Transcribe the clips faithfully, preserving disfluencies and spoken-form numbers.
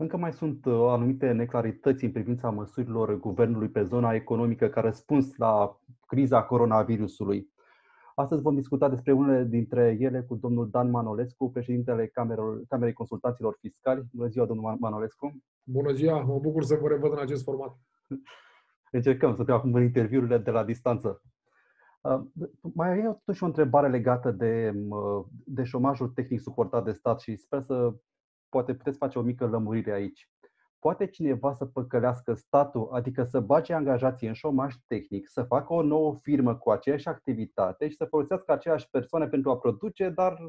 Încă mai sunt uh, anumite neclarități în privința măsurilor guvernului pe zona economică ca răspuns la criza coronavirusului. Astăzi vom discuta despre unele dintre ele cu domnul Dan Manolescu, președintele Camerul- Camerei Consultanților Fiscali. Bună ziua, domnul Manolescu! Bună ziua! Mă bucur să vă revăd în acest format. Încercăm, suntem acum în interviurile de la distanță. Uh, Mai e totuși o întrebare legată de, uh, de șomajul tehnic suportat de stat și sper să poate puteți face o mică lămurire aici. Poate cineva să păcălească statul, adică să bage angajații în șomaj tehnic, să facă o nouă firmă cu aceeași activitate și să folosească aceleași persoane pentru a produce, dar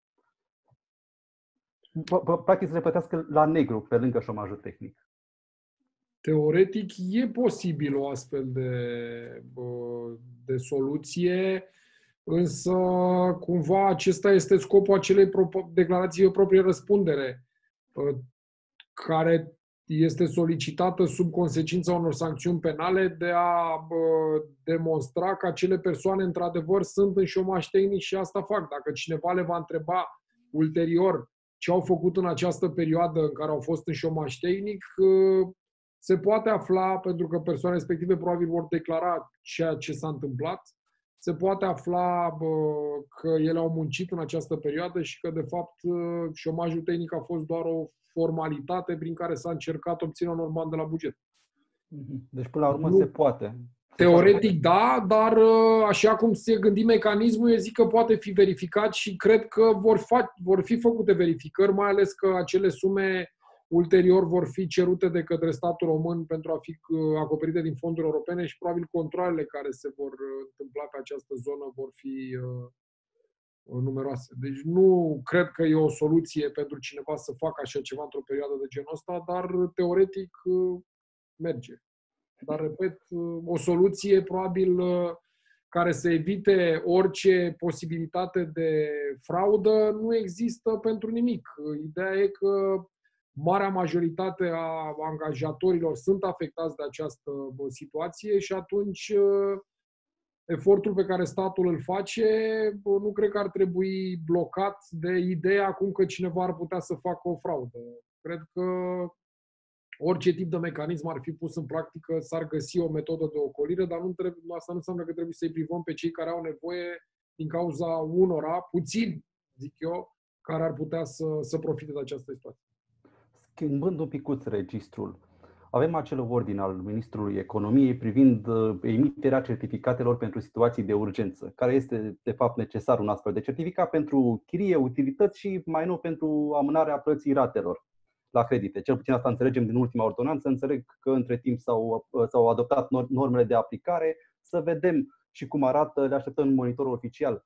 practic să le plătească la negru pe lângă șomajul tehnic? Teoretic e posibil o astfel de, de soluție, însă cumva acesta este scopul acelei declarații de proprie răspundere, care este solicitată sub consecința unor sancțiuni penale de a demonstra că acele persoane într-adevăr sunt în șomaj tehnic și asta fac. Dacă cineva le va întreba ulterior ce au făcut în această perioadă în care au fost în șomaj tehnic, se poate afla, pentru că persoanele respective probabil vor declara ceea ce s-a întâmplat, se poate afla bă, că ele au muncit în această perioadă și că, de fapt, șomajul tehnic a fost doar o formalitate prin care s-a încercat obținerea unor bani de la buget. Deci, până la urmă, nu, se poate. Se teoretic, poate. da, dar așa cum se gândi mecanismul, eu zic că poate fi verificat și cred că vor, fa- vor fi făcute verificări, mai ales că acele sume ulterior vor fi cerute de către statul român pentru a fi acoperite din fonduri europene și probabil controalele care se vor întâmpla pe această zonă vor fi uh, numeroase. Deci nu cred că e o soluție pentru cineva să facă așa ceva într-o perioadă de genul ăsta, dar teoretic uh, merge. Dar, repet, uh, o soluție probabil uh, care să evite orice posibilitate de fraudă nu există pentru nimic. Ideea e că marea majoritate a angajatorilor sunt afectați de această situație și atunci efortul pe care statul îl face nu cred că ar trebui blocat de ideea acum că cineva ar putea să facă o fraudă. Cred că orice tip de mecanism ar fi pus în practică, s-ar găsi o metodă de ocolire, dar nu trebuie, asta nu înseamnă că trebuie să-i privăm pe cei care au nevoie din cauza unora, puțin, zic eu, care ar putea să, să profite de această situație. Schimbând un picuț registrul, avem acel ordin al Ministrului Economiei privind emiterea certificatelor pentru situații de urgență, care este de fapt necesar un astfel de certificat pentru chirie, utilități și mai nou pentru amânarea plății ratelor la credite. Cel puțin asta înțelegem din ultima ordonanță. Înțeleg că între timp s-au, s-au adoptat normele de aplicare. Să vedem și cum arată, le așteptăm în monitorul oficial.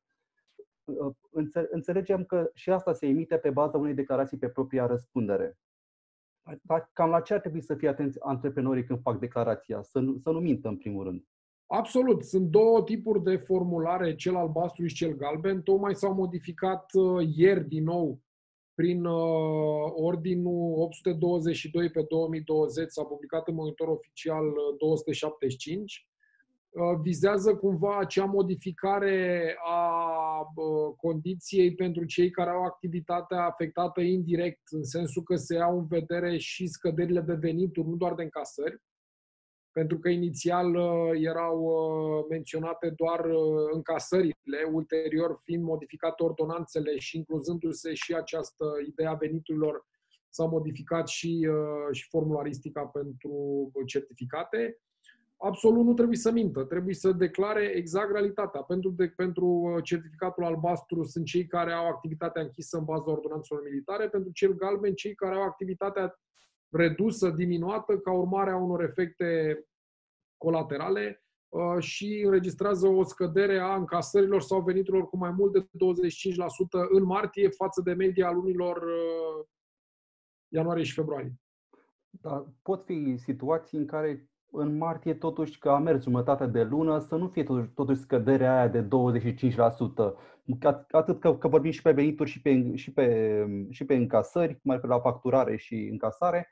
Înțelegem că și asta se emite pe baza unei declarații pe propria răspundere. Cam la ce ar trebui să fie atenți antreprenorii când fac declarația? Să nu, să nu mintă, în primul rând. Absolut. Sunt două tipuri de formulare, cel albastru și cel galben. Tocmai s-au modificat ieri din nou prin uh, ordinul opt sute douăzeci și doi pe două mii douăzeci, s-a publicat în monitor oficial două sute șaptezeci și cinci. Uh, vizează cumva acea modificare a uh, condiției pentru cei care au activitatea afectată indirect, în sensul că se iau în vedere și scăderile de venituri, nu doar de încasări, pentru că inițial uh, erau uh, menționate doar uh, încasările, ulterior fiind modificate ordonanțele și incluzându-se și această idee a veniturilor, s-a modificat și, uh, și formularistica pentru certificate. Absolut nu trebuie să mintă, trebuie să declare exact realitatea. Pentru, de, pentru certificatul albastru sunt cei care au activitatea închisă în baza ordonanțelor militare, pentru cel galben cei care au activitatea redusă, diminuată, ca urmare a unor efecte colaterale uh, și înregistrează o scădere a încasărilor sau veniturilor cu mai mult de douăzeci și cinci la sută în martie față de media lunilor uh, ianuarie și februarie. Da, pot fi situații în care în martie totuși că a mers jumătate de lună să nu fie totuși, totuși scăderea aia de douăzeci și cinci la sută. Atât că, că vorbim și pe venituri și pe, și pe, și pe încasări, mai la facturare și încasare.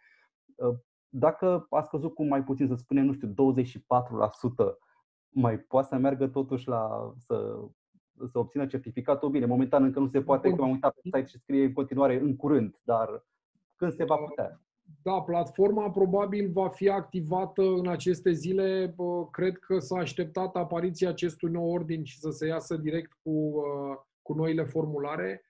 Dacă a scăzut cu mai puțin, să spunem, nu știu, douăzeci și patru la sută, mai poate să meargă totuși la să, să obțină certificatul? Bine, momentan încă nu se poate, că m-am uitat pe site și scrie în continuare în curând, dar când se va putea? Da, platforma probabil va fi activată în aceste zile. Cred că s-a așteptat apariția acestui nou ordin și să se iasă direct cu, cu noile formulare.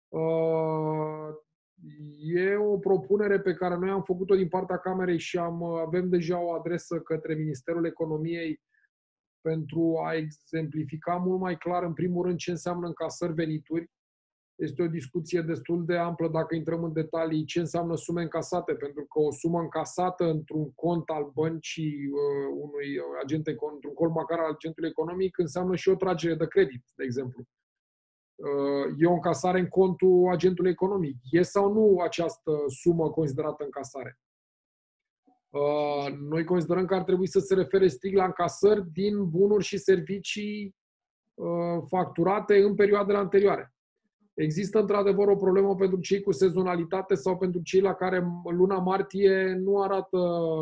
E o propunere pe care noi am făcut-o din partea Camerei și am, avem deja o adresă către Ministerul Economiei pentru a exemplifica mult mai clar, în primul rând, ce înseamnă încasări venituri. Este o discuție destul de amplă dacă intrăm în detalii ce înseamnă sume încasate, pentru că o sumă încasată într-un cont al băncii uh, unui agent, într-un cont bancar al agentului economic, înseamnă și o tragere de credit, de exemplu. Uh, e o încasare în contul agentului economic. E sau nu această sumă considerată încasare? Uh, noi considerăm că ar trebui să se refere strict la încasări din bunuri și servicii uh, facturate în perioadele anterioare. Există într-adevăr o problemă pentru cei cu sezonalitate sau pentru cei la care luna martie nu arată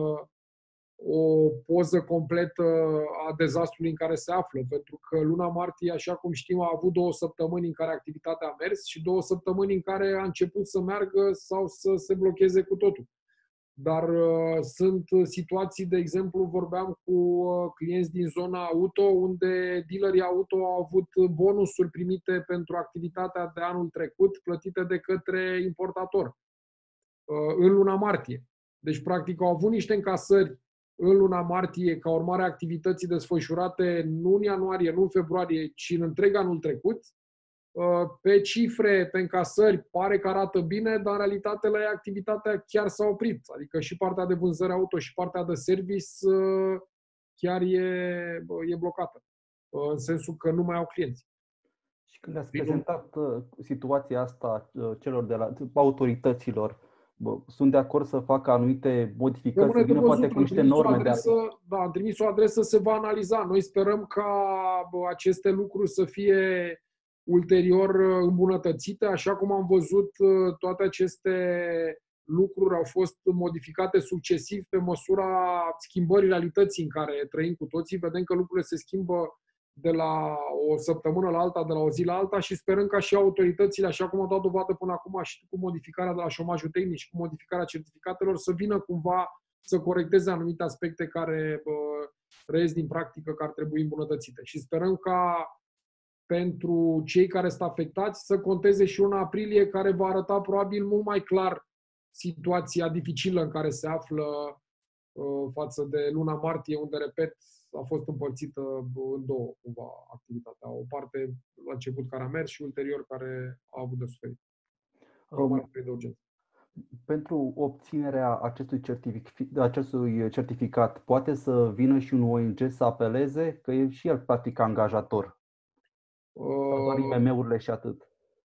o poză completă a dezastrului în care se află, pentru că luna martie, așa cum știm, a avut două săptămâni în care activitatea a mers și două săptămâni în care a început să meargă sau să se blocheze cu totul. Dar uh, sunt situații, de exemplu, vorbeam cu uh, clienți din zona auto, unde dealerii auto au avut bonusuri primite pentru activitatea de anul trecut, plătite de către importator uh, în luna martie. Deci, practic, au avut niște încasări în luna martie ca urmare a activității desfășurate nu în ianuarie, nu în februarie, ci în întreg anul trecut. Pe cifre, pe încasări, pare că arată bine, dar în realitate la ei activitatea chiar s-a oprit. Adică și partea de vânzări auto și partea de service chiar e, e blocată, în sensul că nu mai au clienți. Și când ați prezentat situația asta celor de la autorităților, sunt de acord să facă anumite modificări, să vină poate cu niște norme adresă, de Da, am trimis o adresă, se va analiza. Noi sperăm ca aceste lucruri să fie ulterior îmbunătățite. Așa cum am văzut, toate aceste lucruri au fost modificate succesiv pe măsura schimbării realității în care trăim cu toții. Vedem că lucrurile se schimbă de la o săptămână la alta, de la o zi la alta și sperăm ca și autoritățile, așa cum au dat dovadă până acum și cu modificarea de la șomajul tehnic și cu modificarea certificatelor, să vină cumva să corecteze anumite aspecte care bă, reiesc din practică că ar trebui îmbunătățite. Și sperăm ca pentru cei care sunt afectați să conteze și luna aprilie, care va arăta probabil mult mai clar situația dificilă în care se află uh, față de luna martie, unde, repet, a fost împărțită în două, cumva, activitatea. O parte la început care a mers și ulterior care a avut de suferit. Um, de urgență. Pentru obținerea acestui certificat, acestui certificat, poate să vină și un O N G să apeleze, că e și el practic angajator. Sau doar I M M-urile și atât?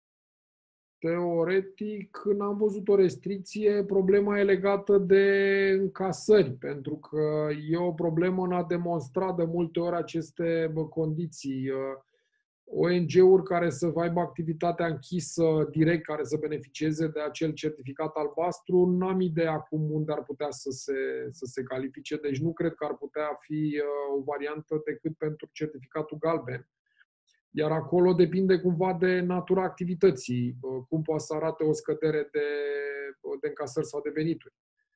Teoretic, n-am văzut o restricție. Problema e legată de încasări, pentru că e o problemă în a demonstra de multe ori aceste condiții. O N G-uri care să aibă activitatea închisă direct, care să beneficieze de acel certificat albastru, n-am idee acum unde ar putea să se, să se califice, deci nu cred că ar putea fi o variantă decât pentru certificatul galben. Iar acolo depinde cumva de natura activității, cum poate să arate o scădere de, de încasări sau de venituri.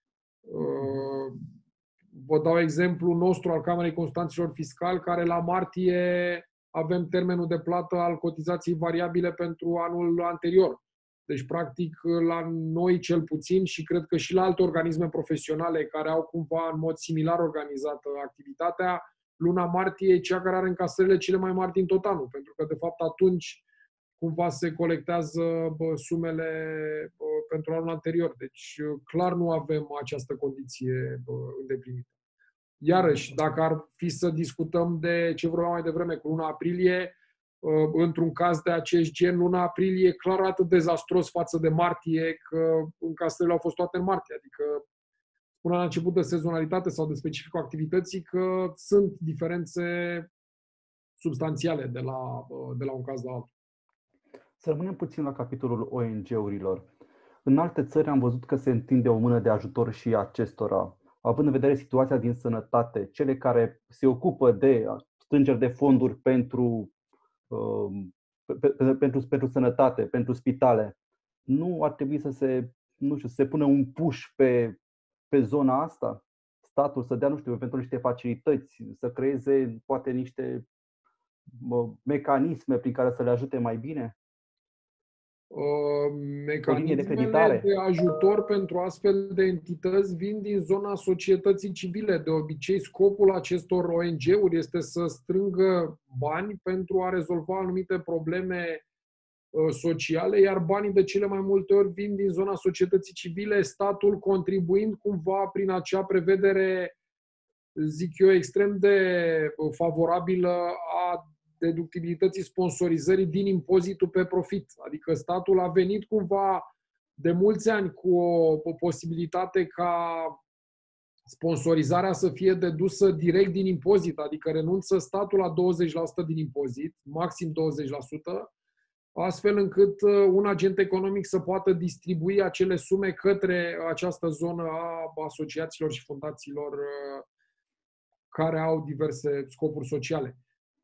Vă dau exemplul nostru al Camerei Consultanților Fiscali, care la martie avem termenul de plată al cotizației variabile pentru anul anterior. Deci, practic, la noi cel puțin și cred că și la alte organisme profesionale care au cumva în mod similar organizată activitatea, luna martie e cea care are încasările cele mai mari din tot anul, pentru că, de fapt, atunci cumva se colectează bă, sumele bă, pentru anul anterior. Deci, clar nu avem această condiție bă, îndeplinită. Iarăși, dacă ar fi să discutăm de ce vorbeam mai devreme cu luna aprilie, într-un caz de acest gen, luna aprilie clar atât dezastros față de martie, că încasările au fost toate în martie. Adică, până la început de sezonalitate sau de specificul activității, că sunt diferențe substanțiale de la, de la un caz la altul. Să rămânem puțin la capitolul O N G-urilor. În alte țări am văzut că se întinde o mână de ajutor și acestora. Având în vedere situația din sănătate, cele care se ocupă de strângeri de fonduri pentru, pentru, pentru, pentru sănătate, pentru spitale, nu ar trebui să se nu știu, să se pună un push pe, pe zona asta? Statul să dea, nu știu, pentru niște facilități, să creeze poate niște mecanisme prin care să le ajute mai bine? Mecanismele de, de ajutor pentru astfel de entități vin din zona societății civile. De obicei, scopul acestor O N G-uri este să strângă bani pentru a rezolva anumite probleme sociale, iar banii de cele mai multe ori vin din zona societății civile, statul contribuind cumva prin acea prevedere, zic eu, extrem de favorabilă a deductibilității sponsorizării din impozitul pe profit. Adică statul a venit cumva de mulți ani cu o, o posibilitate ca sponsorizarea să fie dedusă direct din impozit, adică renunță statul la douăzeci la sută din impozit, maxim douăzeci la sută, astfel încât un agent economic să poată distribui acele sume către această zonă a asociațiilor și fundațiilor care au diverse scopuri sociale.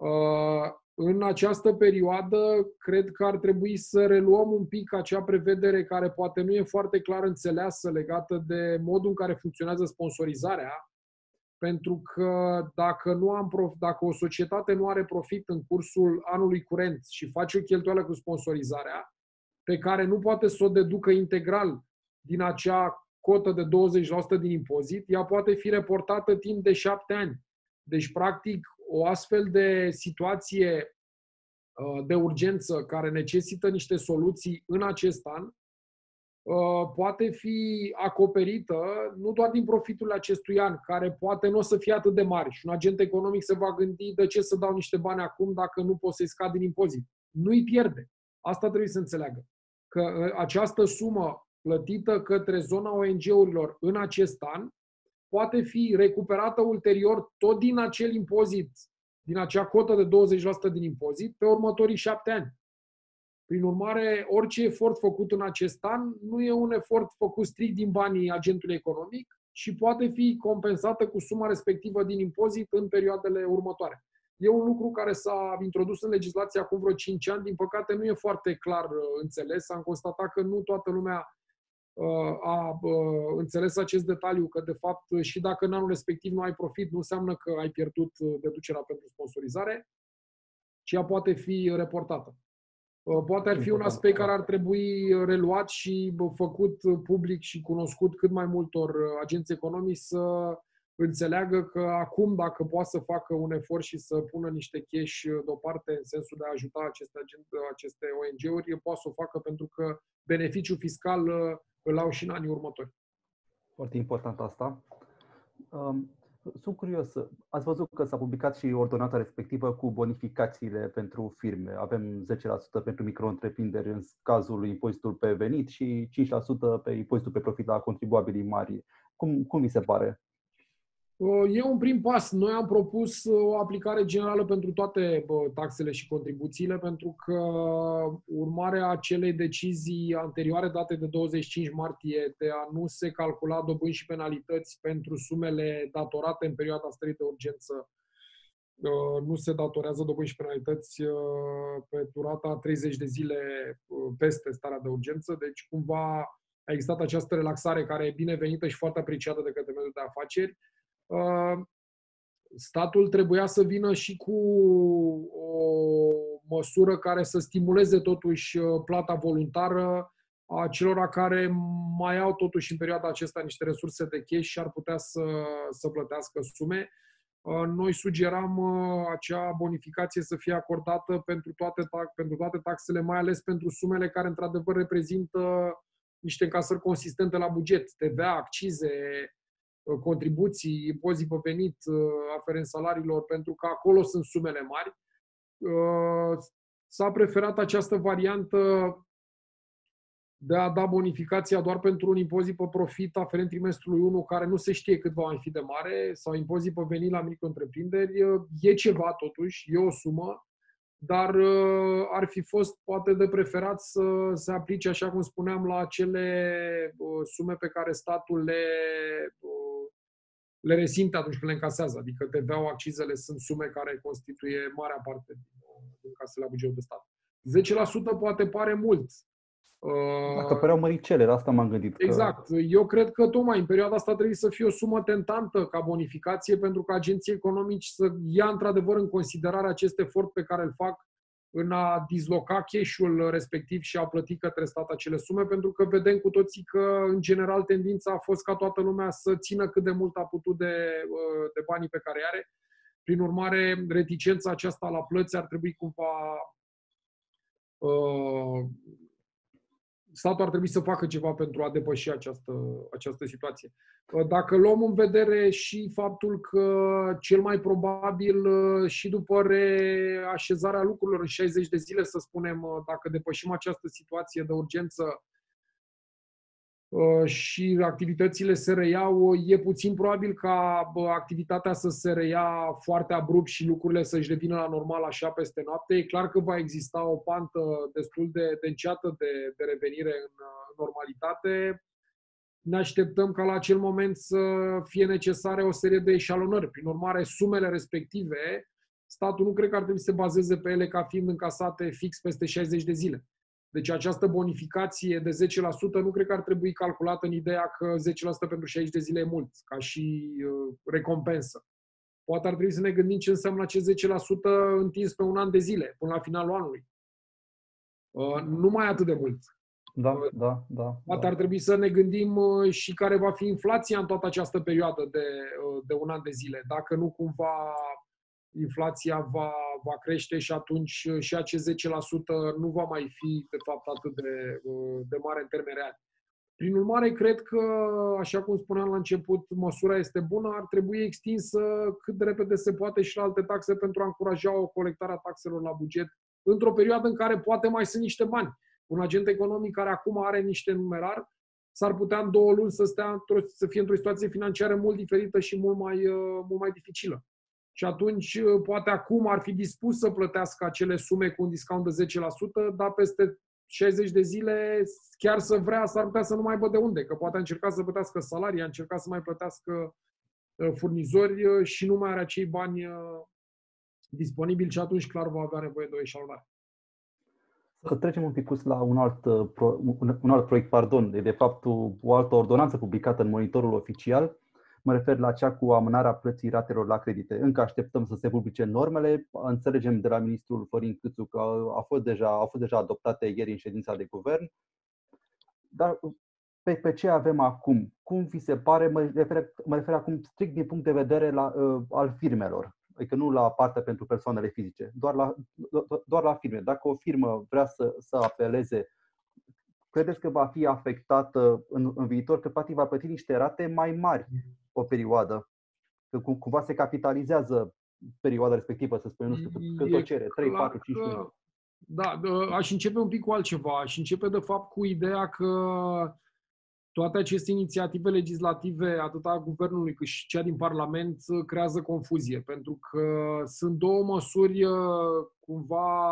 În această perioadă, cred că ar trebui să reluăm un pic acea prevedere care poate nu e foarte clar înțeleasă legată de modul în care funcționează sponsorizarea, pentru că dacă, nu am prof, dacă o societate nu are profit în cursul anului curent și face o cheltuială cu sponsorizarea, pe care nu poate să o deducă integral din acea cotă de douăzeci la sută din impozit, ea poate fi reportată timp de șapte ani. Deci, practic, o astfel de situație de urgență care necesită niște soluții în acest an poate fi acoperită nu doar din profitul acestui an, care poate nu o să fie atât de mare și un agent economic se va gândi de ce să dau niște bani acum dacă nu pot să-i scad din impozit. Nu îi pierde. Asta trebuie să înțeleagă. Că această sumă plătită către zona O N G-urilor în acest an poate fi recuperată ulterior tot din acel impozit, din acea cotă de douăzeci la sută din impozit, pe următorii șapte ani. Prin urmare, orice efort făcut în acest an nu e un efort făcut strict din banii agentului economic și poate fi compensată cu suma respectivă din impozit în perioadele următoare. E un lucru care s-a introdus în legislație acum vreo cinci ani, din păcate nu e foarte clar înțeles. Am constatat că nu toată lumea a înțeles acest detaliu, că de fapt și dacă în anul respectiv nu ai profit, nu înseamnă că ai pierdut deducerea pentru sponsorizare, ci ea poate fi reportată. Poate ar fi un aspect care ar trebui reluat și făcut public și cunoscut cât mai multor agenți economici să înțeleagă că acum, dacă poate să facă un efort și să pună niște cash deoparte în sensul de a ajuta aceste, aceste O N G-uri, poate să o facă pentru că beneficiul fiscal îl au și în anii următori. Foarte important asta. Sunt curios, ați văzut că s-a publicat și ordonanța respectivă cu bonificațiile pentru firme. Avem zece la sută pentru micro-întreprinderi în cazul impozitul pe venit și cinci la sută pe impozitul pe profit la contribuabilii mari. Cum, cum vi se pare? E un prim pas. Noi am propus o aplicare generală pentru toate taxele și contribuțiile, pentru că urmarea acelei decizii anterioare date de douăzeci și cinci martie de a nu se calcula dobânzi și penalități pentru sumele datorate în perioada stării de urgență, nu se datorează dobânzi și penalități pe durata treizeci de zile peste starea de urgență. Deci, cumva, a existat această relaxare care e binevenită și foarte apreciată de către mediul de afaceri. Statul trebuia să vină și cu o măsură care să stimuleze totuși plata voluntară a celor care mai au totuși în perioada aceasta niște resurse de cash și ar putea să, să plătească sume. Noi sugeram acea bonificație să fie acordată pentru toate, pentru toate taxele, mai ales pentru sumele care într-adevăr reprezintă niște încasări consistente la buget, T V A, accize, contribuții, impozit pe venit aferent salariilor, pentru că acolo sunt sumele mari. S-a preferat această variantă de a da bonificația doar pentru un impozit pe profit aferent trimestrului unu, care nu se știe cât va mai fi de mare, sau impozit pe venit la micro-întreprinderi. E ceva totuși, e o sumă, dar ar fi fost poate de preferat să se aplice, așa cum spuneam, la acele sume pe care statul le, le resimte atunci când le încasează. Adică T V A-ul, accizele sunt sume care constituie marea parte din, din casele la bugetul de stat. zece la sută poate pare mult, Dacă păreau măricele, la asta m-am gândit. Exact. Că... Eu cred că tocmai în perioada asta trebuie să fie o sumă tentantă ca bonificație pentru că agenții economici să ia într-adevăr în considerare acest efort pe care îl fac în a disloca cash-ul respectiv și a plăti către stat acele sume, pentru că vedem cu toții că, în general, tendința a fost ca toată lumea să țină cât de mult a putut de, de banii pe care are. Prin urmare, reticența aceasta la plăți ar trebui cumva... Uh, statul ar trebui să facă ceva pentru a depăși această, această situație. Dacă luăm în vedere și faptul că cel mai probabil și după reașezarea lucrurilor în șaizeci de zile, să spunem, dacă depășim această situație de urgență și activitățile se reiau, e puțin probabil ca activitatea să se reia foarte abrupt și lucrurile să-și revină la normal așa peste noapte. E clar că va exista o pantă destul de, de înceată de, de revenire în normalitate. Ne așteptăm ca la acel moment să fie necesare o serie de eșalonări. Prin urmare, sumele respective, statul nu cred că ar trebui să se bazeze pe ele ca fiind încasate fix peste șaizeci de zile. Deci această bonificație de zece la sută nu cred că ar trebui calculată în ideea că zece la sută pentru șaizeci de zile e mult, ca și uh, recompensă. Poate ar trebui să ne gândim ce înseamnă acest zece la sută întins pe un an de zile, până la finalul anului. Uh, nu mai atât de mult. Da, uh, da, da. Poate da. ar trebui să ne gândim uh, și care va fi inflația în toată această perioadă de, uh, de un an de zile. Dacă nu cumva inflația va, va crește și atunci și acest zece la sută nu va mai fi, de fapt, atât de, de mare în termeni reali. Prin urmare, cred că, așa cum spuneam la început, măsura este bună, ar trebui extinsă cât de repede se poate și la alte taxe pentru a încuraja o colectare a taxelor la buget într-o perioadă în care poate mai sunt niște bani. Un agent economic care acum are niște numerar, s-ar putea în două luni să, stea să fie într-o situație financiară mult diferită și mult mai, mult mai dificilă. Și atunci, poate acum ar fi dispus să plătească acele sume cu un discount de zece la sută, dar peste șaizeci de zile, chiar să vrea, s-ar putea să nu mai aibă de unde, că poate a încercat să plătească salarii, a încercat să mai plătească furnizori și nu mai are acei bani disponibili și atunci clar va avea nevoie de o eșalonare. Să trecem un pic la un alt, un alt proiect, pardon, de, de fapt o altă ordonanță publicată în Monitorul Oficial. Mă refer la cea cu amânarea plății ratelor la credite. Încă așteptăm să se publice normele. Înțelegem de la ministrul Florin Câțu că a fost deja, au fost deja adoptate ieri în ședința de guvern. Dar pe, pe ce avem acum? Cum vi se pare? Mă refer, mă refer acum strict din punct de vedere la, uh, al firmelor. Adică nu la partea pentru persoanele fizice, doar la, doar la firme. Dacă o firmă vrea să, să apeleze, credeți că va fi afectată în, în viitor, că practic va plăti niște rate mai mari o perioadă? Că cumva se capitalizează perioada respectivă, să spunem, nu știu, cât o cere, trei, patru, cinci luni. Da, aș începe un pic cu altceva. Aș începe, de fapt, cu ideea că toate aceste inițiative legislative, atât a Guvernului cât și cea din Parlament, creează confuzie. Pentru că sunt două măsuri cumva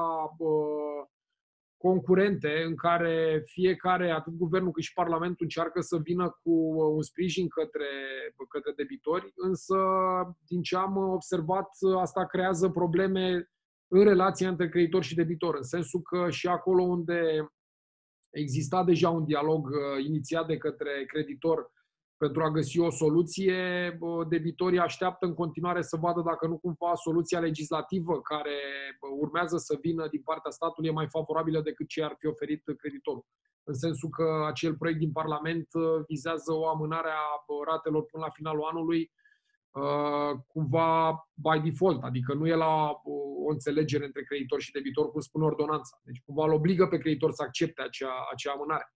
concurente în care fiecare, atât Guvernul cât și Parlamentul, încearcă să vină cu un sprijin către, către debitori, însă, din ce am observat, asta creează probleme în relația între creditor și debitor, în sensul că și acolo unde exista deja un dialog inițiat de către creditor pentru a găsi o soluție, debitorii așteaptă în continuare să vadă dacă nu cumva soluția legislativă care urmează să vină din partea statului e mai favorabilă decât ce ar fi oferit creditorul. În sensul că acel proiect din Parlament vizează o amânare a ratelor până la finalul anului, cumva by default, adică nu e la o înțelegere între creditor și debitor, cum spune ordonanța. Deci cumva îl obligă pe creditor să accepte acea, acea amânare.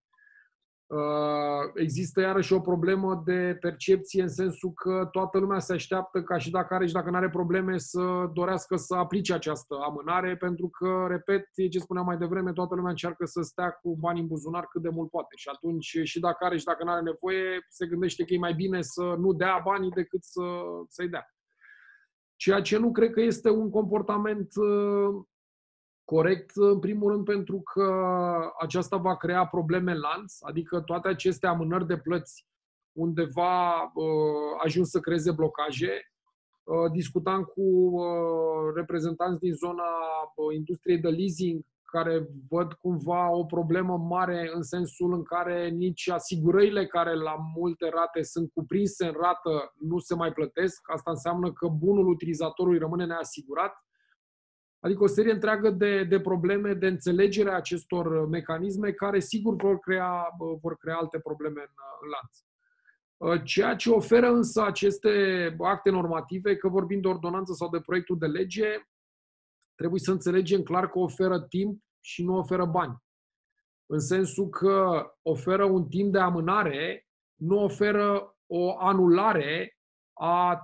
Există iarăși o problemă de percepție în sensul că toată lumea se așteaptă ca și dacă are și dacă nu are probleme să dorească să aplice această amânare, pentru că, repet, e ce spuneam mai devreme, toată lumea încearcă să stea cu bani în buzunar cât de mult poate. Și atunci, și dacă are și dacă nu are nevoie, se gândește că e mai bine să nu dea banii decât să, să-i dea. Ceea ce nu cred că este un comportament corect, în primul rând pentru că aceasta va crea probleme în lanț, adică toate aceste amânări de plăți undeva uh, ajuns să creeze blocaje. Uh, discutam cu uh, reprezentanți din zona uh, industriei de leasing care văd cumva o problemă mare în sensul în care nici asigurările care la multe rate sunt cuprinse în rată nu se mai plătesc. Asta înseamnă că bunul utilizatorului rămâne neasigurat. Adică o serie întreagă de, de probleme de înțelegere a acestor mecanisme care sigur vor crea, vor crea alte probleme în, în lanț. Ceea ce oferă însă aceste acte normative, că vorbim de ordonanță sau de proiectul de lege, trebuie să înțelegem clar că oferă timp și nu oferă bani. În sensul că oferă un timp de amânare, nu oferă o anulare a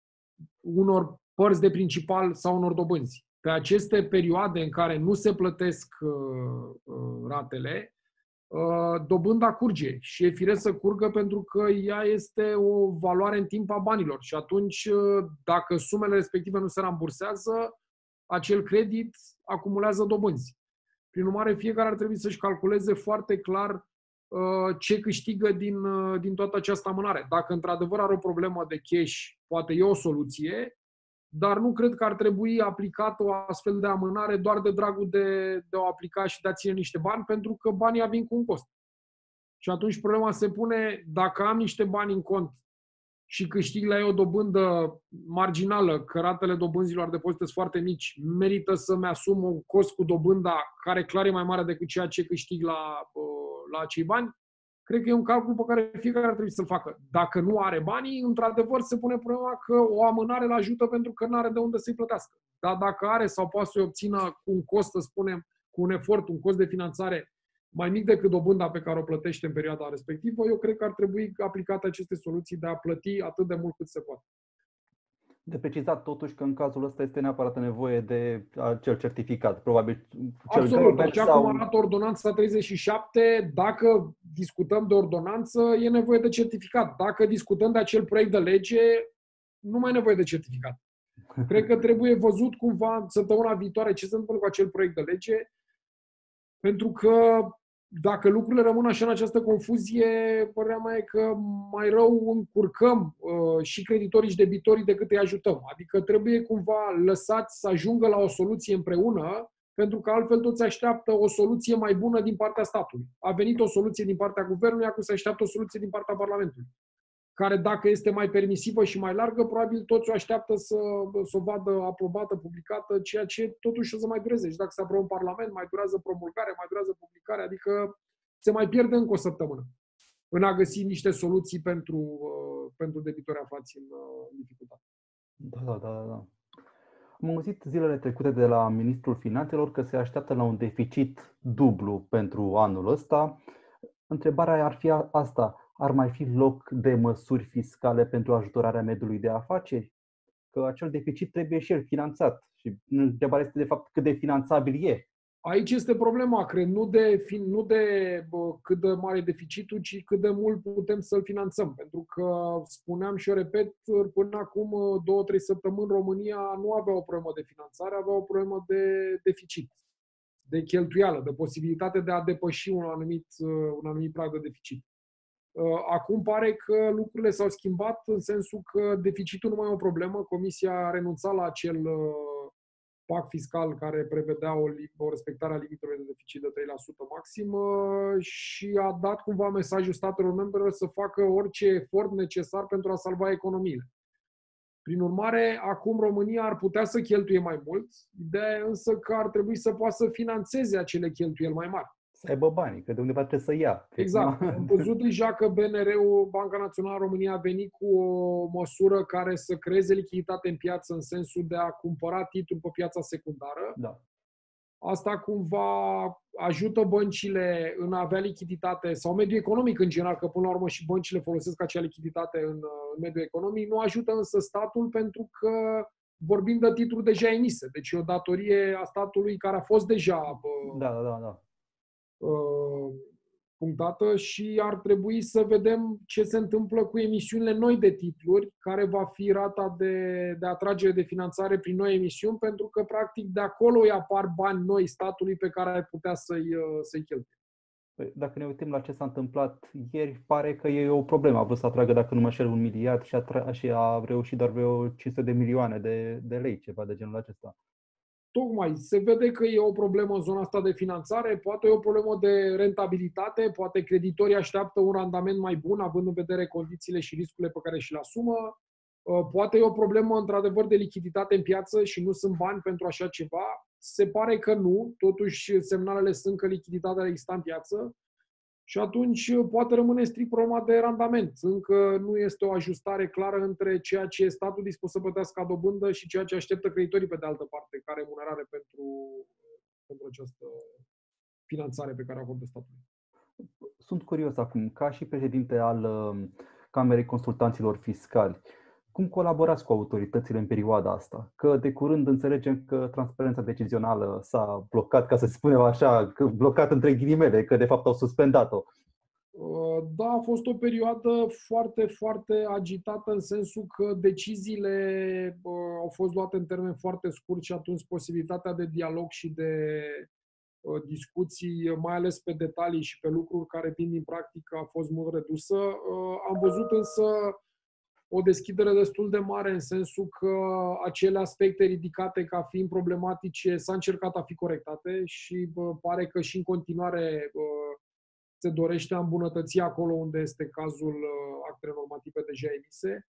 unor părți de principal sau unor dobânzi. Pe aceste perioade în care nu se plătesc uh, uh, ratele, uh, dobânda curge și e firesc să curgă pentru că ea este o valoare în timp a banilor și atunci uh, dacă sumele respective nu se rambursează, acel credit acumulează dobânzi. Prin urmare, fiecare ar trebui să-și calculeze foarte clar uh, ce câștigă din, uh, din toată această amânare. Dacă într-adevăr are o problemă de cash, poate e o soluție, dar nu cred că ar trebui aplicată o astfel de amânare doar de dragul de, de a aplica și de a ține niște bani, pentru că banii vin cu un cost. Și atunci problema se pune, dacă am niște bani în cont și câștig la ei o dobândă marginală, că ratele dobânzilor depozite sunt foarte mici, merită să-mi asum un cost cu dobânda care clar e mai mare decât ceea ce câștig la, la acei bani? Cred că e un calcul pe care fiecare ar trebui să-l facă. Dacă nu are banii, într-adevăr se pune problema că o amânare îl ajută pentru că nu are de unde să-i plătească. Dar dacă are sau poate să-i obțină cu un cost, să spunem, cu un efort, un cost de finanțare mai mic decât dobânda pe care o plătește în perioada respectivă, eu cred că ar trebui aplicate aceste soluții de a plăti atât de mult cât se poate. De precizat totuși că în cazul ăsta este neapărat nevoie de acel certificat. Probabil cel Absolut. Așa sau... cum arată ordonanța treizeci și șapte, dacă discutăm de ordonanță, e nevoie de certificat. Dacă discutăm de acel proiect de lege, nu mai e nevoie de certificat. Cred că trebuie văzut cumva săptămâna viitoare ce se întâmplă cu acel proiect de lege, pentru că dacă lucrurile rămân așa în această confuzie, părerea mea e că mai rău încurcăm uh, și creditorii și debitorii decât îi ajutăm. Adică trebuie cumva lăsați să ajungă la o soluție împreună, pentru că altfel toți așteaptă o soluție mai bună din partea statului. A venit o soluție din partea guvernului, acum se așteaptă o soluție din partea Parlamentului, care dacă este mai permisivă și mai largă, probabil toți o așteaptă să, să o vadă aprobată, publicată, ceea ce totuși o să mai dureze. Și dacă se aprobă în Parlament, mai durează promulgarea, mai durează publicarea, adică se mai pierde încă o săptămână în a găsi niște soluții pentru, pentru debitori aflați în, în dificultate. Da, da, da, da. Am auzit zilele trecute de la Ministrul Finanțelor că se așteaptă la un deficit dublu pentru anul ăsta. Întrebarea ar fi asta. Ar mai fi loc de măsuri fiscale pentru ajutorarea mediului de afaceri? Că acel deficit trebuie și el finanțat. Și întrebarea este de fapt cât de finanțabil e. Aici este problema, cred, nu de, nu de bă, cât de mare deficitul, ci cât de mult putem să-l finanțăm. Pentru că, spuneam și eu repet, până acum două, trei săptămâni România nu avea o problemă de finanțare, avea o problemă de deficit, de cheltuială, de posibilitate de a depăși un anumit, un anumit prag de deficit. Acum pare că lucrurile s-au schimbat în sensul că deficitul nu mai e o problemă. Comisia a renunțat la acel pact fiscal care prevedea o, o respectare a limitelor de deficit de trei la sută maxim și a dat cumva mesajul statelor membre să facă orice efort necesar pentru a salva economiile. Prin urmare, acum România ar putea să cheltuie mai mult, ideea e însă că ar trebui să poată să finanțeze acele cheltuieli mai mari. Să aibă banii, că de undeva trebuie să ia. Exact. Am văzut deja că B N R-ul, Banca Națională a României, a venit cu o măsură care să creeze lichiditate în piață în sensul de a cumpăra titluri pe piața secundară. Da. Asta cumva ajută băncile în a avea lichiditate sau mediul economic în general, că până la urmă și băncile folosesc acea lichiditate în, în mediul economic. Nu ajută însă statul pentru că vorbim de titluri deja emise. Deci e o datorie a statului care a fost deja da, da, da. punctată și ar trebui să vedem ce se întâmplă cu emisiunile noi de titluri, care va fi rata de, de atragere de finanțare prin noi emisiuni, pentru că practic de acolo îi apar bani noi statului pe care ar putea să-i, să-i cheltuie. Dacă ne uităm la ce s-a întâmplat ieri, pare că e o problemă. A vrut să atragă, dacă nu mă înșel, un miliard și a, tra- și a reușit doar vreo cinci sute de milioane de, de lei, ceva de genul acesta. Tocmai, se vede că e o problemă în zona asta de finanțare, poate e o problemă de rentabilitate, poate creditorii așteaptă un randament mai bun, având în vedere condițiile și riscurile pe care și le asumă, poate e o problemă, într-adevăr, de lichiditate în piață și nu sunt bani pentru așa ceva. Se pare că nu, totuși semnalele sunt că lichiditatea există în piață și atunci poate rămâne strict problema de randament. Încă nu este o ajustare clară între ceea ce statul dispus să plătească ca dobândă și ceea ce așteptă creditorii pe de altă parte, ca remunerare pentru, pentru această finanțare pe care o acordă statul. Sunt curios acum, ca și președinte al Camerei Consultanților Fiscali, cum colaborați cu autoritățile în perioada asta? Că de curând înțelegem că transparența decizională s-a blocat, ca să spunem așa, că blocat între ghilimele, că de fapt au suspendat-o. Da, a fost o perioadă foarte, foarte agitată în sensul că deciziile au fost luate în termen foarte scurt și atunci posibilitatea de dialog și de discuții, mai ales pe detalii și pe lucruri care vin din practică, a fost mult redusă. Am văzut însă o deschidere destul de mare în sensul că acele aspecte ridicate ca fiind problematice s-a încercat a fi corectate și bă, pare că și în continuare bă, se dorește a îmbunătăți acolo unde este cazul actele normative deja emise.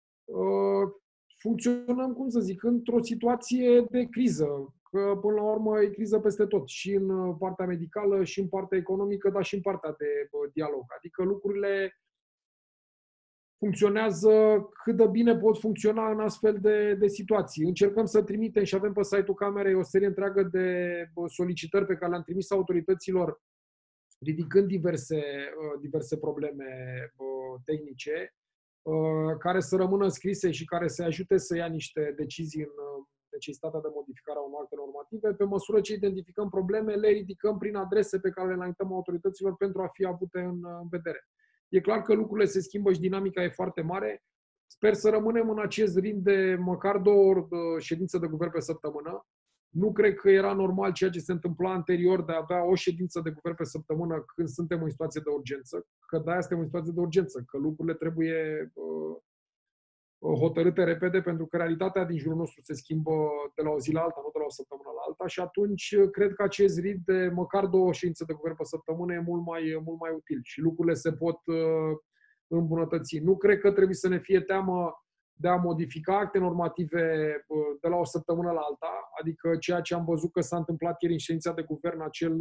Funcționăm, cum să zic, într-o situație de criză, că până la urmă e criză peste tot, și în partea medicală, și în partea economică, dar și în partea de bă, dialog. Adică lucrurile funcționează cât de bine pot funcționa în astfel de, de situații. Încercăm să trimitem și avem pe site-ul Camerei o serie întreagă de solicitări pe care le-am trimis autorităților, ridicând diverse, diverse probleme tehnice, care să rămână scrise și care să ajute să ia niște decizii în necesitatea de modificare a unor acte normative. Pe măsură ce identificăm probleme, le ridicăm prin adrese pe care le înaintăm autorităților pentru a fi avute în, în vedere. E clar că lucrurile se schimbă și dinamica e foarte mare. Sper să rămânem în acest ritm de măcar două ori ședință de guvern pe săptămână. Nu cred că era normal ceea ce se întâmpla anterior de a avea o ședință de guvern pe săptămână când suntem în situație de urgență, că de-aia suntem în situație de urgență, că lucrurile trebuie uh, hotărâte repede pentru că realitatea din jurul nostru se schimbă de la o zi la alta, nu de la o săptămână la alta și atunci cred că acest ritm de măcar două ședințe de guvern pe săptămână e mult mai, mult mai util și lucrurile se pot uh, îmbunătăți. Nu cred că trebuie să ne fie teamă de a modifica acte normative de la o săptămână la alta, adică ceea ce am văzut că s-a întâmplat ieri în ședința de guvern, acel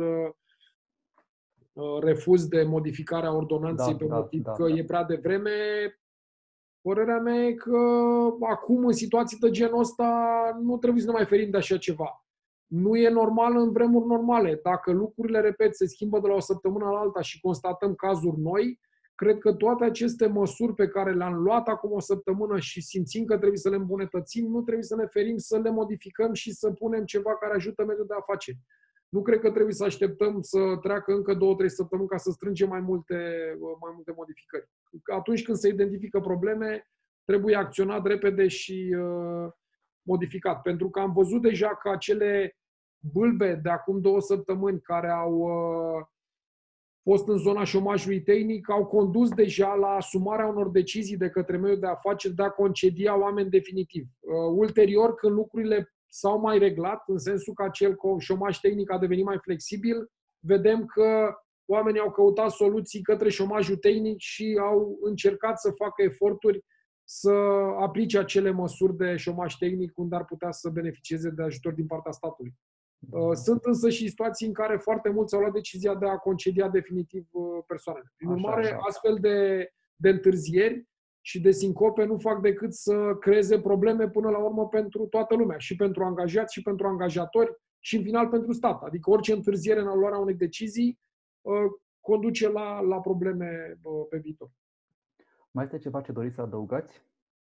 refuz de modificare a ordonanței da, pe motiv da, da, că da. e prea devreme. Părerea mea e că acum, în situații de genul ăsta, nu trebuie să ne mai ferim de așa ceva. Nu e normal în vremuri normale. Dacă lucrurile, repet, se schimbă de la o săptămână la alta și constatăm cazuri noi, cred că toate aceste măsuri pe care le-am luat acum o săptămână și simțim că trebuie să le îmbunătățim, nu trebuie să ne ferim să le modificăm și să punem ceva care ajută mediul de afaceri. Nu cred că trebuie să așteptăm să treacă încă două, trei săptămâni ca să strângem mai multe, mai multe modificări. Atunci când se identifică probleme, trebuie acționat repede și uh, modificat. Pentru că am văzut deja că acele bâlbe de acum două săptămâni care au uh, fost în zona șomajului tehnic, au condus deja la asumarea unor decizii de către mediul de afaceri de a concedia oameni definitiv. Uh, ulterior, când lucrurile s-au mai reglat, în sensul că acel șomaj tehnic a devenit mai flexibil, vedem că oamenii au căutat soluții către șomajul tehnic și au încercat să facă eforturi să aplice acele măsuri de șomaj tehnic unde ar putea să beneficieze de ajutor din partea statului. Sunt însă și situații în care foarte mulți au luat decizia de a concedia definitiv persoanele. Prin urmare, așa, așa. astfel de, de întârzieri și de sincope nu fac decât să creeze probleme până la urmă pentru toată lumea, și pentru angajați, și pentru angajatori, și în final pentru stat. Adică orice întârziere în luarea unei decizii conduce la, la probleme pe viitor. Mai este ceva ce doriți să adăugați?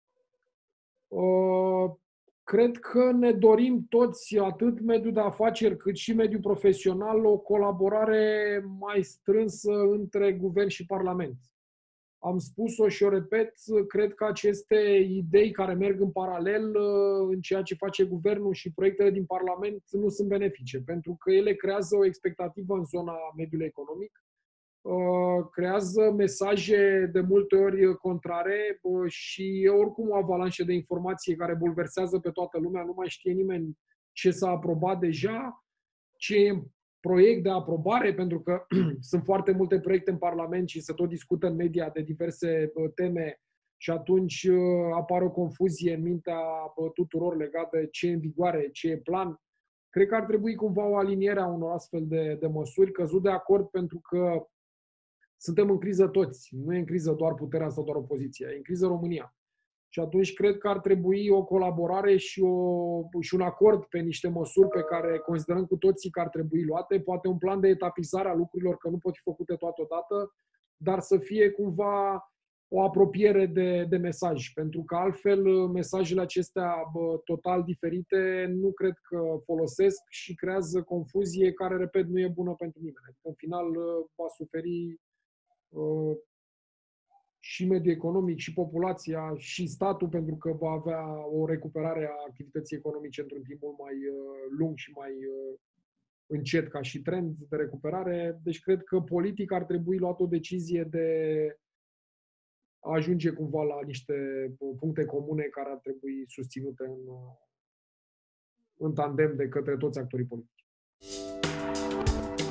Uh, cred că ne dorim toți, atât mediul de afaceri cât și mediul profesional, o colaborare mai strânsă între guvern și parlament. Am spus-o și o repet, cred că aceste idei care merg în paralel în ceea ce face guvernul și proiectele din parlament nu sunt benefice, pentru că ele creează o expectativă în zona mediului economic, creează mesaje de multe ori contrare și e oricum o avalanșă de informație care bulversează pe toată lumea, nu mai știe nimeni ce s-a aprobat deja, ce e în proiect de aprobare, pentru că sunt foarte multe proiecte în Parlament și se tot discută în media de diverse teme și atunci apare o confuzie în mintea tuturor legată de ce e în vigoare, ce e plan. Cred că ar trebui cumva o aliniere a unor astfel de, de măsuri, căzut de acord pentru că suntem în criză toți. Nu e în criză doar puterea sau doar opoziția, e în criză România. Și atunci cred că ar trebui o colaborare și, o, și un acord pe niște măsuri pe care considerăm cu toții că ar trebui luate, poate un plan de etapizare a lucrurilor, că nu pot fi făcute toate odată, dar să fie cumva o apropiere de, de mesaj. Pentru că altfel mesajele acestea bă, total diferite nu cred că folosesc și creează confuzie care, repet, nu e bună pentru nimeni. Adică, în final va suferi uh, și mediul economic, și populația, și statul, pentru că va avea o recuperare a activității economice într-un timp mult mai lung și mai încet ca și trend de recuperare. Deci cred că politic ar trebui luat o decizie de a ajunge cumva la niște puncte comune care ar trebui susținute în, în tandem de către toți actorii politici.